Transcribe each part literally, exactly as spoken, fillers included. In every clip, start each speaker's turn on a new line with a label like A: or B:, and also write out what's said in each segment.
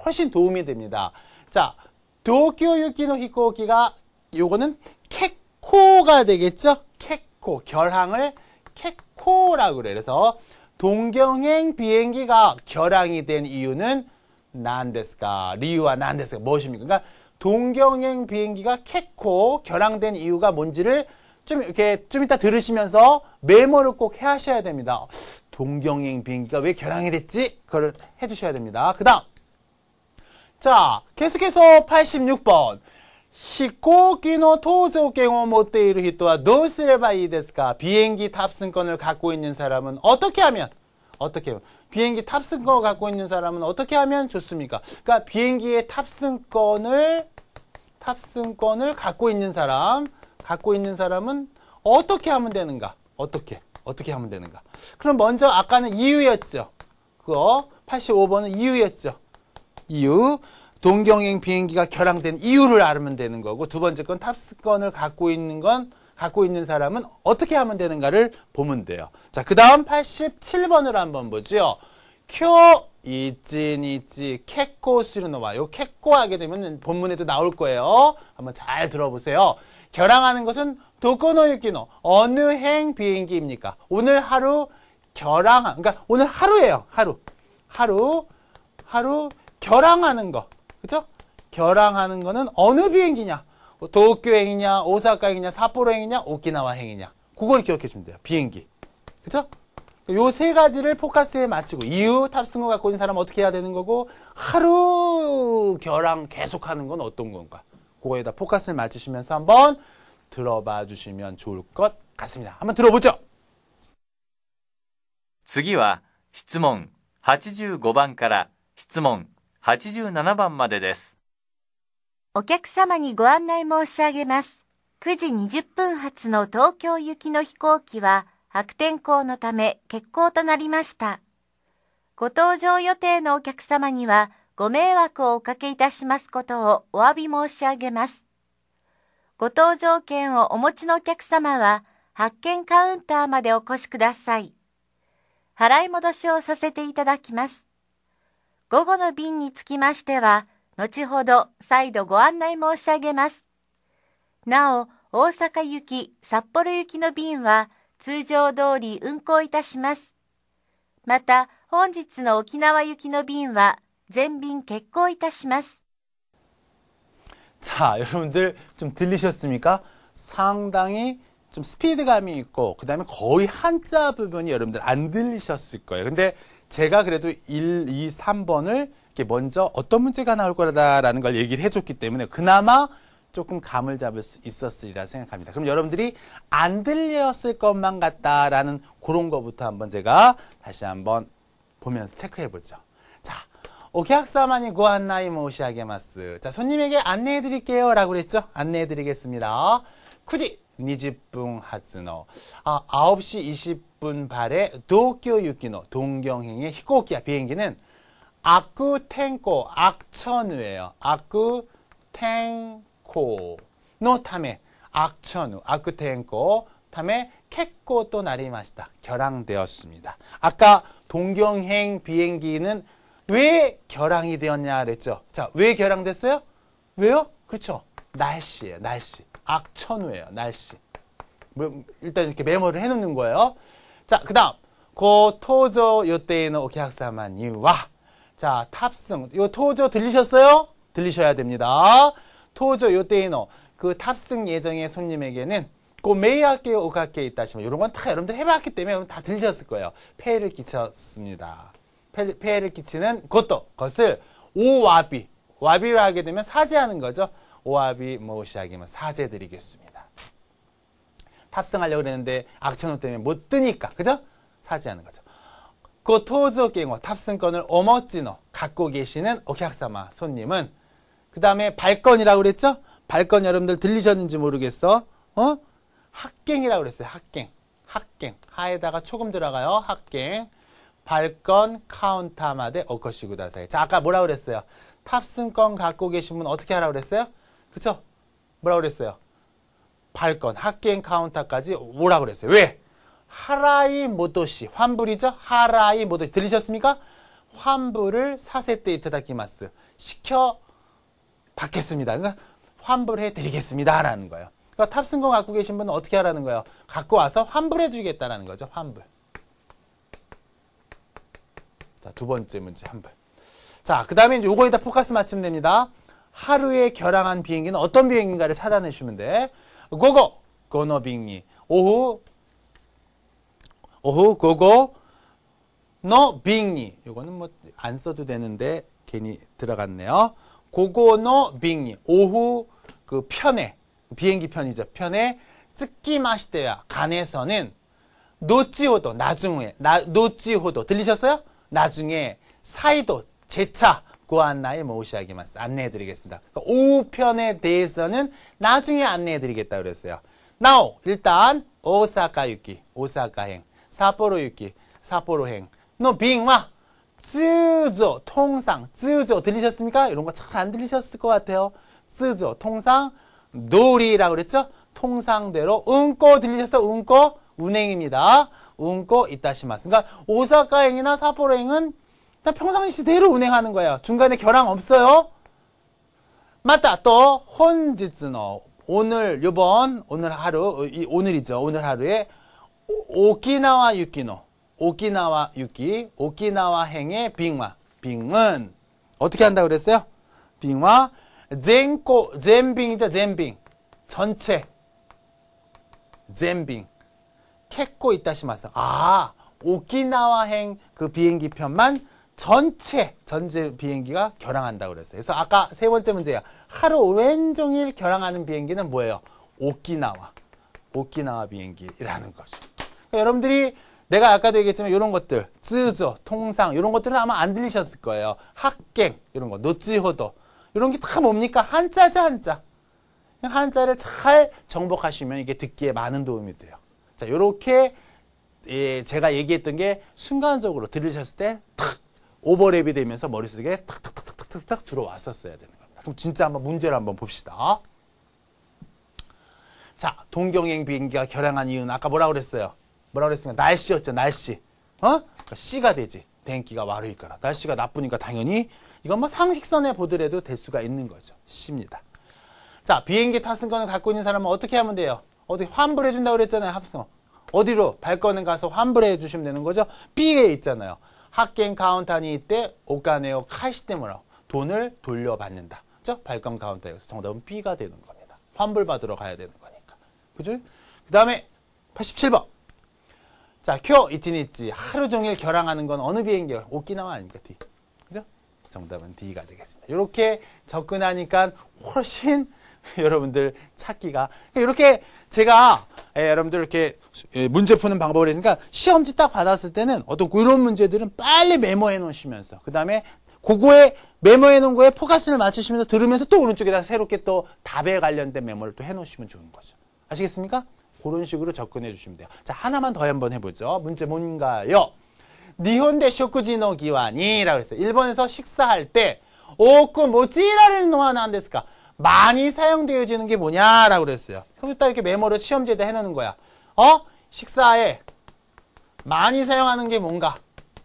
A: 훨씬 도움이 됩니다. 자, 도쿄 유키노 히코키가 요거는 켓코가 되겠죠? 켓코, 결항을 켓코라고 그래요. 그래서 동경행 비행기가 결항이 된 이유는 난데스까? 리유와 난데스까? 무엇입니까? 그러니까 동경행 비행기가 켓코, 결항된 이유가 뭔지를 좀 이렇게 좀 이따 들으시면서 메모를 꼭 해 하셔야 됩니다. 동경행 비행기가 왜 결항이 됐지? 그걸 해 주셔야 됩니다. 그 다음. 자, 계속해서 팔십육 번. 히코키노 토조갱을 못돼 이루 히토와 도우스레바 이 데스까? 비행기 탑승권을 갖고 있는 사람은 어떻게 하면 어떻게 하면 비행기 탑승권을 갖고 있는 사람은 어떻게 하면 좋습니까? 그러니까 비행기의 탑승권을 탑승권을 갖고 있는 사람 갖고 있는 사람은 어떻게 하면 되는가? 어떻게 어떻게 하면 되는가? 그럼 먼저 아까는 이유였죠. 그거 팔십오 번은 이유였죠. 이유. 동경행 비행기가 결항된 이유를 알면 되는 거고, 두 번째 건 탑승권을 갖고 있는 건 갖고 있는 사람은 어떻게 하면 되는가를 보면 돼요. 자, 그 다음 팔십칠 번을 한번 보죠. 쿄 이찌니찌 켓코 수르노와 요 켓코 하게 되면 본문에도 나올 거예요. 한번 잘 들어보세요. 결항하는 것은 도코노 유키노 어느 행 비행기입니까? 오늘 하루 결항한, 그러니까 오늘 하루예요. 하루. 하루 하루 결항하는 거. 그죠? 결항하는 거는 어느 비행기냐? 도쿄행이냐, 오사카행이냐, 삿포로행이냐, 오키나와행이냐. 그걸 기억해 주면 돼요. 비행기. 그죠? 요 세 가지를 포커스에 맞추고, 이유 탑승권 갖고 있는 사람은 어떻게 해야 되는 거고, 하루 결항 계속하는 건 어떤 건가? 그거에다 포커스를 맞추시면서 한번 들어봐 주시면 좋을 것 같습니다. 한번 들어보죠.
B: 次は質問はちじゅうごばんから質問はちじゅうななばんまでです。
C: お客様にご案内申し上げます。くじにじゅっぷん発の東京行きの飛行機は悪天候のため欠航となりました。ご搭乗予定のお客様にはご迷惑をおかけいたしますことをお詫び申し上げます。ご搭乗券をお持ちのお客様は発券カウンターまでお越しください。払い戻しをさせていただきます。午後の便につきましては、後ほど再度ご案内申し上げます。なお、大阪行き、札幌行きの便は通常通り運航いたします。また、本日の沖縄行きの便は全便欠航いたします。
A: 자, 여러분들 좀 들리셨습니까? 상당히 좀 스피드감이 있고, 그 다음에 거의 한자 부분이 여러분들 안 들리셨을 거예요. 근데 제가 그래도 일, 이, 삼 번을 이렇게 먼저 어떤 문제가 나올 거다라는 걸 얘기를 해줬기 때문에 그나마 조금 감을 잡을 수 있었으리라 생각합니다. 그럼 여러분들이 안 들렸을 것만 같다라는 그런 거부터 한번 제가 다시 한번 보면서 체크해 보죠. 자, 오케학사마니 고안나이 모시아게마스. 자, 손님에게 안내해 드릴게요 라고 그랬죠? 안내해 드리겠습니다. 쿠지 이십 분 하츠노. 아, 아홉 시 이십 분 발에 도쿄 유키노 동경행의 히코키야 비행기는 아쿠텐코 악천후예요. 아쿠텐코 노 타메 악천후 아쿠텐코 타메 켓코 또 나리마시다. 결항되었습니다. 아까 동경행 비행기는 왜 결항이 되었냐 그랬죠? 자, 왜 결항됐어요? 왜요? 그렇죠. 날씨예요. 날씨. 악천후예요. 날씨. 뭐, 일단 이렇게 메모를 해놓는 거예요. 자, 그 다음 고 토조 요때에는 오케학사만 이와. 자, 탑승. 요 토조 들리셨어요? 들리셔야 됩니다. 토조 요때에는 그 탑승 예정의 손님에게는 고 메이하게 오가게 있다시면 이런 건 다 여러분들 해봤기 때문에 다 들리셨을 거예요. 폐해를 끼쳤습니다. 폐, 폐해를 끼치는 것도 것을 오와비 와비를 하게 되면 사죄하는 거죠. 오와비 모시하기면 사죄드리겠습니다. 탑승하려고 그랬는데 악천후 때문에 못 뜨니까 그죠? 사죄하는 거죠. 그 토조갱어 탑승권을 오머찌노 갖고 계시는 오케학사마 손님은 그 다음에 발권이라고 그랬죠? 발권 여러분들 들리셨는지 모르겠어. 어? 합갱이라고 그랬어요. 합갱. 합갱. 하에다가 초금 들어가요. 합갱. 발권 카운터마데 오코시구다사이. 자, 아까 뭐라고 그랬어요? 탑승권 갖고 계신 분 어떻게 하라고 그랬어요? 그쵸? 뭐라고 그랬어요? 발권, 합갱 카운터까지 오라고 그랬어요. 왜? 하라이 모도시. 환불이죠? 하라이 모도시. 들리셨습니까? 환불을 사세때 이타다키마스. 시켜 받겠습니다. 그러니까 환불해 드리겠습니다. 라는 거예요. 그러니까 탑승권 갖고 계신 분은 어떻게 하라는 거예요? 갖고 와서 환불해 주겠다라는 거죠. 환불. 자, 두 번째 문제 환불. 자, 그 다음에 이제 요거에다 포커스 맞추면 됩니다. 하루에 결항한 비행기는 어떤 비행기인가를 찾아내시면 돼. 고고! 고노 빙니. 오후, 오후, 고고, 노 빙니. 요거는 뭐 안 써도 되는데 괜히 들어갔네요. 고고노 빙니. 오후 그 편에, 비행기 편이죠. 편에 쓰키마시테야. 간에서는 노찌호도, 나중에, 나, 노찌호도. 들리셨어요? 나중에 사이도, 재차 고안나에 모시하기마스. 안내해드리겠습니다. 그러니까 오후 편에 대해서는 나중에 안내해드리겠다 그랬어요. 나오, 일단 오사카 유키, 오사카행, 사포로 유키, 사포로행. 너 빙와 쯔조 통상, 쯔조 들리셨습니까? 이런 거 잘 안 들리셨을 것 같아요. 쯔조 통상 놀이라고 그랬죠? 통상대로 운꼬 들리셨어? 운꼬 운행입니다. 운꼬 이따시마스. 그러니까 오사카행이나 사포로행은 그냥 평상시대로 운행하는 거예요. 중간에 결항 없어요. 맞다. 또 혼지츠노 오늘 요번 오늘 하루 이 오늘이죠. 오늘 하루에 오키나와 유키노 오키나와 유키 오키나와행의 빙화 빙은 어떻게 한다고 그랬어요? 빙화 젠코 젠빙이죠. 젠빙 전체 젠빙 캐코 이따시마스. 아 오키나와행 그 비행기 편만 전체 전체 비행기가 결항한다고 그랬어요. 그래서 아까 세 번째 문제야. 하루 왼종일 결항하는 비행기는 뭐예요? 오키나와 오키나와 비행기라는 거죠. 그러니까 여러분들이 내가 아까도 얘기했지만 이런 것들 쯔조 통상 이런 것들은 아마 안 들리셨을 거예요. 학갱 이런 거 노찌호도 이런 게 다 뭡니까? 한자죠. 한자. 한자를 잘 정복하시면 이게 듣기에 많은 도움이 돼요. 자, 요렇게 예, 제가 얘기했던 게 순간적으로 들으셨을 때 탁 오버랩이 되면서 머릿속에 탁탁탁탁탁탁 들어왔었어야 되는 겁니다. 그럼 진짜 한번 문제를 한번 봅시다. 자, 동경행 비행기가 결항한 이유는 아까 뭐라고 그랬어요? 뭐라고 그랬습니까? 날씨였죠. 날씨. 어? 그러니까 C가 되지. denki가 와르이까라. 날씨가 나쁘니까 당연히 이건 뭐 상식선에 보더라도 될 수가 있는 거죠. C입니다. 자, 비행기 탑승권을 갖고 있는 사람은 어떻게 하면 돼요? 어떻게 환불해 준다고 그랬잖아요. 합성. 어디로? 발권을 가서 환불해 주시면 되는 거죠. B에 있잖아요. 학갱 카운터니 이때 오카네오 카시테모라 돈을 돌려받는다. 그죠? 발권 카운터에서 정답은 B가 되는 겁니다. 환불 받으러 가야 되는 거니까. 그죠? 그 다음에 팔십칠 번. 자, 쿄 이치니치 하루 종일 결항하는 건 어느 비행기예요? 오키나와 아닙니까? D. 그죠? 정답은 D가 되겠습니다. 이렇게 접근하니까 훨씬 여러분들 찾기가 이렇게 제가 예, 여러분들 이렇게 문제 푸는 방법을 했으니까 시험지 딱 받았을 때는 어떤 이런 문제들은 빨리 메모해 놓으시면서 그 다음에 그거에 메모해 놓은 거에 포커스를 맞추시면서 들으면서 또 오른쪽에다 새롭게 또 답에 관련된 메모를 또 해 놓으시면 좋은 거죠. 아시겠습니까? 그런 식으로 접근해 주시면 돼요. 자, 하나만 더 한번 해보죠. 문제 뭔가요? 니혼대 쇼쿠지노 기완이라고 했어요. 일본에서 식사할 때 오쿠 모찌라는 노아는 안 됐을까? 많이 사용되어지는 게 뭐냐라고 그랬어요. 그럼 딱 이렇게 메모를 시험지에다 해놓는 거야. 어? 식사에 많이 사용하는 게 뭔가?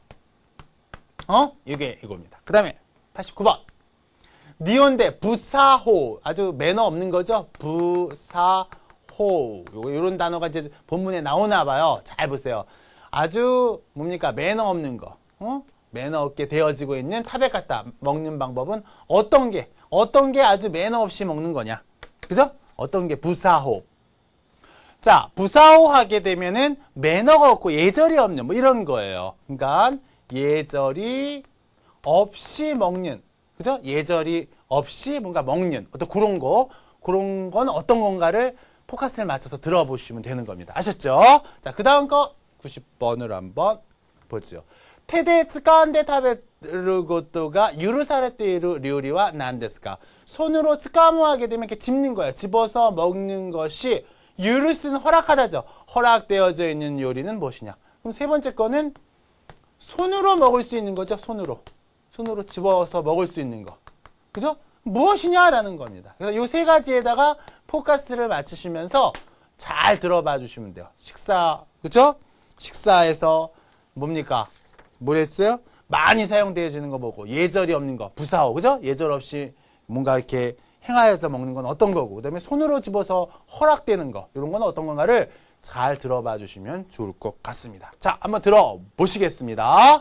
A: 어? 이게 이겁니다. 그 다음에 팔십구 번. 니온대 부사호. 아주 매너 없는 거죠? 부사호. 요거 이런 단어가 이제 본문에 나오나 봐요. 잘 보세요. 아주 뭡니까? 매너 없는 거. 어? 매너 없게 되어지고 있는 타백 갖다 먹는 방법은 어떤 게 어떤 게 아주 매너 없이 먹는 거냐? 그죠? 어떤 게 부사호. 자, 부사호 하게 되면은 매너가 없고 예절이 없는 뭐 이런 거예요. 그러니까 예절이 없이 먹는. 그죠? 예절이 없이 뭔가 먹는 어떤 그런 거. 그런 건 어떤 건가를 포커스를 맞춰서 들어보시면 되는 겁니다. 아셨죠? 자, 그 다음 거 구십 번으로 한번 보죠. 테데 츠카한데 타베르 것도가 유르사레테이루 류리와 난데스까? 손으로 츠카무 하게 되면 이렇게 집는 거예요. 집어서 먹는 것이 유르스는 허락하다죠. 허락되어져 있는 요리는 무엇이냐? 그럼 세 번째 거는 손으로 먹을 수 있는 거죠. 손으로. 손으로 집어서 먹을 수 있는 거. 그죠? 무엇이냐라는 겁니다. 그래서 이 세 가지에다가 포커스를 맞추시면서 잘 들어봐 주시면 돼요. 식사, 그죠? 식사에서 뭡니까? 뭐랬어요? 많이 사용되어지는 거 보고 예절이 없는 거 부사어 그죠? 예절 없이 뭔가 이렇게 행하여서 먹는 건 어떤 거고 그다음에 손으로 집어서 허락되는 거 이런 건 어떤 건가를 잘 들어봐 주시면 좋을 것 같습니다. 자, 한번 들어보시겠습니다.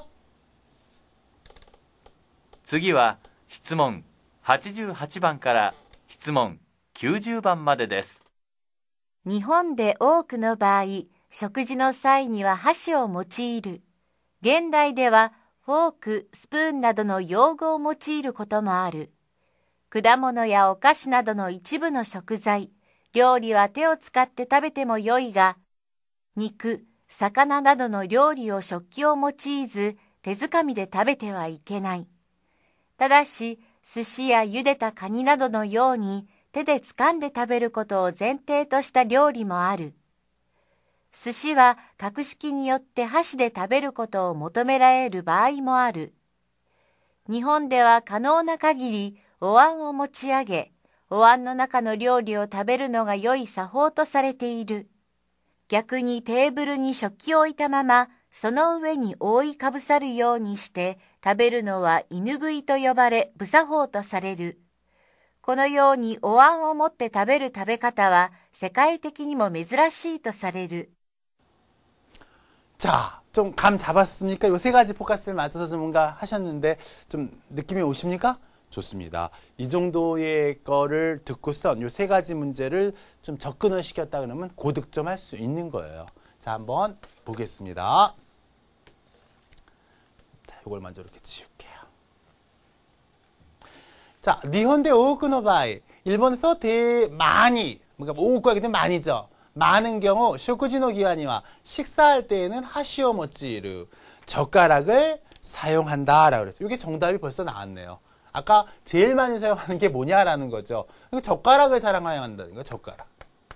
B: 次は質問はちじゅうはちばんから質問きゅうじゅうばんまでです。
C: 日本で多くの場合、食事の際には箸を用いる。現代ではフォーク、スプーンなどの用具を用いることもある。果物やお菓子などの一部の食材、料理は手を使って食べてもよいが、肉、魚などの料理を食器を用いず、手づかみで食べてはいけない。ただし、寿司や茹でたカニなどのように手で掴んで食べることを前提とした料理もある。寿司は格式によって箸で食べることを求められる場合もある。日本では可能な限りお椀を持ち上げ、お椀の中の料理を食べるのが良い作法とされている。逆にテーブルに食器を置いたまま、その上に覆いかぶさるようにして食べるのは犬食いと呼ばれ、不作法とされる。このようにお椀を持って食べる食べ方は世界的にも珍しいとされる。
A: 자, 좀 감 잡았습니까? 요 세 가지 포커스를 맞춰서 좀 뭔가 하셨는데 좀 느낌이 오십니까? 좋습니다. 이 정도의 거를 듣고선 요 세 가지 문제를 좀 접근을 시켰다 그러면 고득점 할 수 있는 거예요. 자, 한번 보겠습니다. 자, 요걸 먼저 이렇게 지울게요. 자, 니혼데 오쿠노 바이. 일본에서 대 많이, 그러니까 오쿠가 되면 많이죠. 많은 경우 쇼쿠지노 기와니와 식사할 때에는 하시오 모찌르 젓가락을 사용한다라고 그랬어요. 이게 정답이 벌써 나왔네요. 아까 제일 많이 사용하는 게 뭐냐라는 거죠. 젓가락을 사용한다는 거, 젓가락.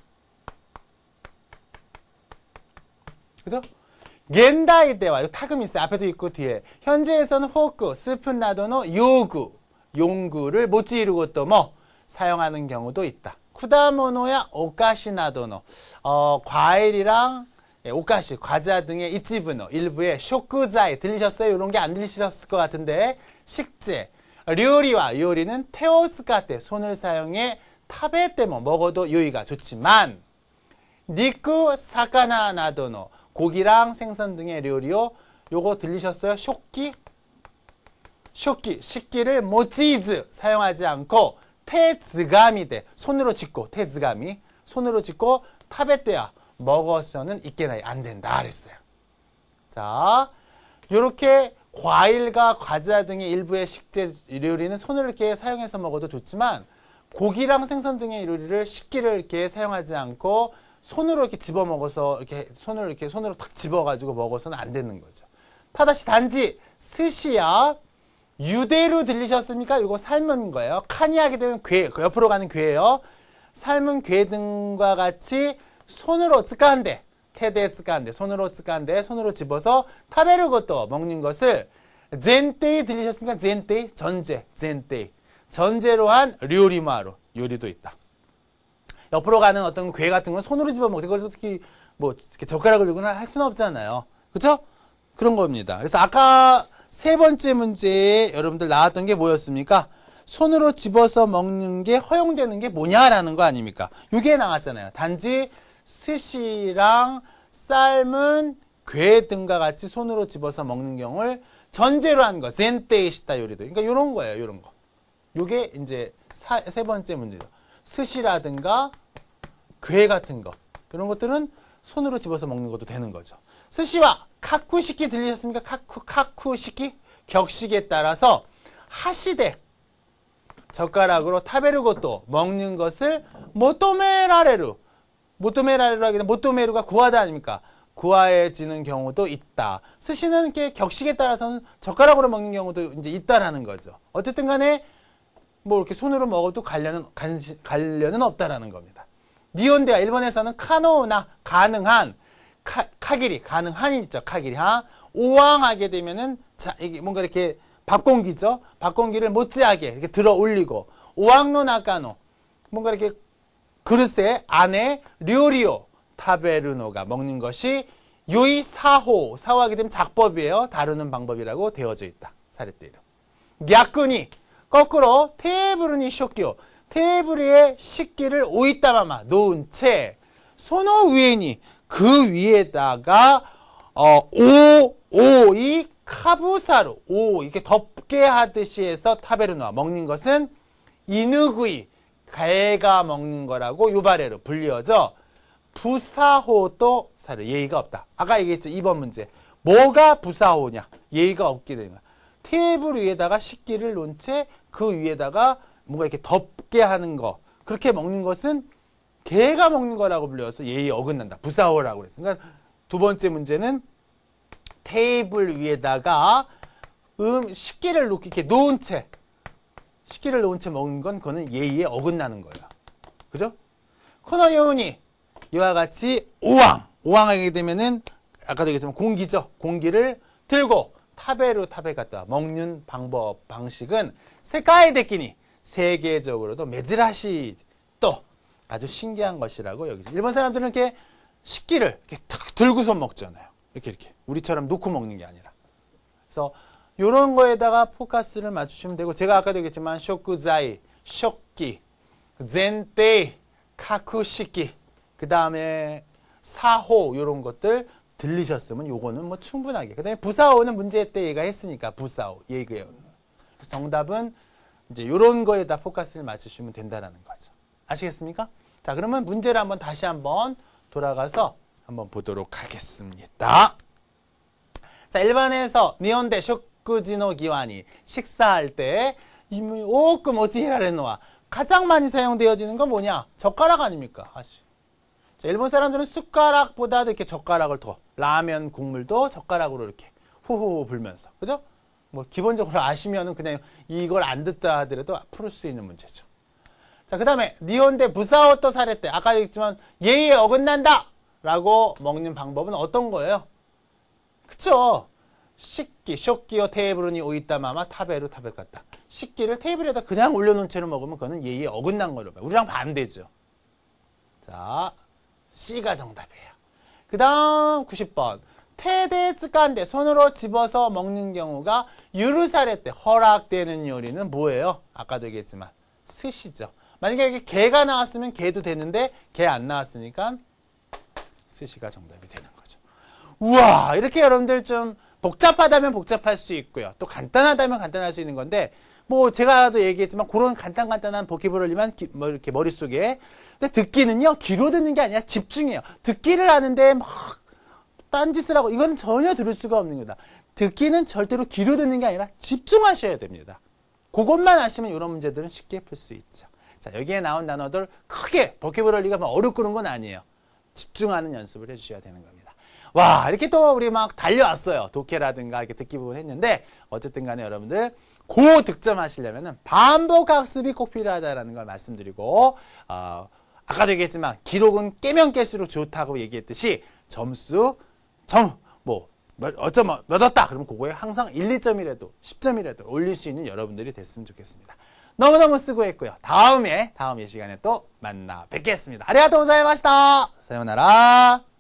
A: 그죠? 겐다이 때와 타금 있어요. 앞에도 있고 뒤에. 현재에서는 포크, 스푼 나도노 요구, 용구를 모찌르고 또 뭐 사용하는 경우도 있다. 쿠다모노야 오카시 나도노 어, 과일이랑 예, 오카시, 과자 등의 이치부노 일부의 쇼쿠자이 들리셨어요? 이런 게 안 들리셨을 것 같은데 식재, 료리와 요리는 테오츠카테 손을 사용해 타베 때뭐 먹어도 요이가 좋지만 니쿠, 사카나 나도노 고기랑 생선 등의 요리요 요거 들리셨어요? 쇼끼? 쇼끼, 식기를 모찌즈 사용하지 않고 테즈가미대 손으로 짚고 테즈가미 손으로 짚고 타베떼야 먹어서는 있게나이 안 된다 그랬어요. 자, 요렇게 과일과 과자 등의 일부의 식재 요리는 손을 이렇게 사용해서 먹어도 좋지만 고기랑 생선 등의 요리를 식기를 이렇게 사용하지 않고 손으로 이렇게 집어 먹어서 이렇게 손을 이렇게 손으로 탁 집어 가지고 먹어서는 안 되는 거죠. 타다시 단지 스시야 유대로 들리셨습니까? 이거 삶은 거예요. 칸이 하게 되면 괴, 옆으로 가는 괴예요. 삶은 괴 등과 같이 손으로 츠간데, 테데 츠간데, 손으로 츠간데, 손으로 집어서 타베르고또 먹는 것을 젠테이 들리셨습니까? 젠테이, 전제, 젠테이. 전제로 한 료리마로, 요리도 있다. 옆으로 가는 어떤 괴 같은 건 손으로 집어 먹고, 그걸 특히 뭐, 이렇게 젓가락을 들거나 할 수는 없잖아요. 그쵸? 그런 겁니다. 그래서 아까 세 번째 문제에 여러분들 나왔던 게 뭐였습니까? 손으로 집어서 먹는 게 허용되는 게 뭐냐라는 거 아닙니까? 이게 나왔잖아요. 단지 스시랑 삶은 괴 등과 같이 손으로 집어서 먹는 경우를 전제로 한 거. 젠테이시타 요리도. 그러니까 이런 거예요. 이런 거. 이게 이제 사, 세 번째 문제죠. 스시라든가 괴 같은 거. 이런 것들은 손으로 집어서 먹는 것도 되는 거죠. 스시와 카쿠시키 들리셨습니까? 카쿠, 카쿠시키? 격식에 따라서 하시되 젓가락으로 타베르고또 먹는 것을 모토메라레루 모토메라레루 하기는 모토메루가 구하다 아닙니까? 구하해지는 경우도 있다. 스시는 이렇게 격식에 따라서는 젓가락으로 먹는 경우도 이제 있다라는 거죠. 어쨌든 간에 뭐 이렇게 손으로 먹어도 관련은, 관련은 없다라는 겁니다. 니혼데와 일본에서는 카노나 가능한 카, 카기리, 가능한이 있죠. 카기리. 하. 오왕하게 되면은, 자, 이게 뭔가 이렇게 밥공기죠. 밥공기를 못지하게 이렇게 들어 올리고, 오왕노 나카노. 뭔가 이렇게 그릇에 안에 료리오 타베르노가 먹는 것이 요이 사호, 사호하게 되면 작법이에요. 다루는 방법이라고 되어져 있다. 사례대 이름.逆に 거꾸로 테이블니 쇼끼요. 테이블 위에 식기를 오이따마마 놓은 채 소노 위에니 그 위에다가 어, 오, 오이 카부사루 오 이렇게 덮게 하듯이 해서 타베르노아 먹는 것은 이누구이 개가 먹는 거라고 유바레로 불리어져 부사호도 사를 예의가 없다. 아까 얘기했죠. 이번 문제. 뭐가 부사호냐? 예의가 없게 되는 거야. 테이블 위에다가 식기를 놓은 채 그 위에다가 뭔가 이렇게 덮게 하는 거. 그렇게 먹는 것은 개가 먹는 거라고 불려서 예의 어긋난다. 부사호라고 그랬어. 그러니까 두 번째 문제는 테이블 위에다가 음, 식기를 놓기 이렇게 놓은 채 식기를 놓은 채 먹는 건 그거는 예의에 어긋나는 거예요. 그죠? 코너 요운이 이와 같이 오왕 오왕하게 되면은 아까도 얘기했지만 공기죠. 공기를 들고 타베로 타베 갔다 먹는 방법 방식은 세카이데키니 세계적으로도 메즈라시 또 아주 신기한 것이라고 여기죠. 일본 사람들은 이렇게 식기를 이렇게 탁 들고서 먹잖아요. 이렇게 이렇게 우리처럼 놓고 먹는 게 아니라. 그래서 이런 거에다가 포커스를 맞추시면 되고 제가 아까도 얘기했지만 쇼쿠자이, 쇼끼, 젠테이, 카쿠시키 그 다음에 사호 이런 것들 들리셨으면 요거는 뭐 충분하게. 그 다음에 부사호는 문제 때 얘가 했으니까 부사호 얘기해요. 정답은 이제 요런 거에다 포커스를 맞추시면 된다라는 거죠. 아시겠습니까? 자, 그러면 문제를 한번 다시 한번 돌아가서 한번 보도록 하겠습니다. 자, 일반에서 니온데 쇼쿠지노 기완이 식사할 때 이미 오크 모지히라레노와 가장 많이 사용되어지는 건 뭐냐? 젓가락 아닙니까? 아시. 자, 일본 사람들은 숟가락보다도 이렇게 젓가락을 더 라면 국물도 젓가락으로 이렇게 후후 불면서 그죠? 뭐 기본적으로 아시면은 그냥 이걸 안 듣다 하더라도 풀 수 있는 문제죠. 자, 그 다음에 니온데 부사오토 사레때 아까 얘기했지만 예의에 어긋난다 라고 먹는 방법은 어떤 거예요? 그쵸? 식기, 쇼끼요 테이블니 오이따마마 타베루 타베 같다. 식기를 테이블에다 그냥 올려놓은 채로 먹으면 그거는 예의에 어긋난 거로 봐요. 우리랑 반대죠. 자, C가 정답이에요. 그 다음 구십 번. 테대 쯔깐데 손으로 집어서 먹는 경우가 유르사레 때 허락되는 요리는 뭐예요? 아까도 얘기했지만 스시죠. 만약에 여기 개가 나왔으면 개도 되는데 개 안 나왔으니까 스시가 정답이 되는 거죠. 우와, 이렇게 여러분들 좀 복잡하다면 복잡할 수 있고요. 또 간단하다면 간단할 수 있는 건데 뭐 제가도 얘기했지만 그런 간단간단한 보키브러리만 뭐 이렇게 머릿속에. 근데 듣기는요, 귀로 듣는 게 아니라 집중해요. 듣기를 하는데 막 딴짓을 하고 이건 전혀 들을 수가 없는 거다. 듣기는 절대로 귀로 듣는 게 아니라 집중하셔야 됩니다. 그것만 아시면 이런 문제들은 쉽게 풀 수 있죠. 자, 여기에 나온 단어들 크게 보키브러리가 막 어렵고 그런 건 아니에요. 집중하는 연습을 해주셔야 되는 겁니다. 와, 이렇게 또 우리 막 달려왔어요. 독해라든가 이렇게 듣기 부분 했는데 어쨌든 간에 여러분들 고 득점하시려면은 반복 학습이 꼭 필요하다라는 걸 말씀드리고 어, 아까도 얘기했지만 기록은 깨면 깰수록 좋다고 얘기했듯이 점수 점 뭐 어쩜 몇 왔다 그러면 그거에 항상 일, 이 점이라도 십 점이라도 올릴 수 있는 여러분들이 됐으면 좋겠습니다. 너무너무 수고했고요. 다음에 다음 이 시간에 또 만나 뵙겠습니다. 아리가또 고자이마시타. 사요나라.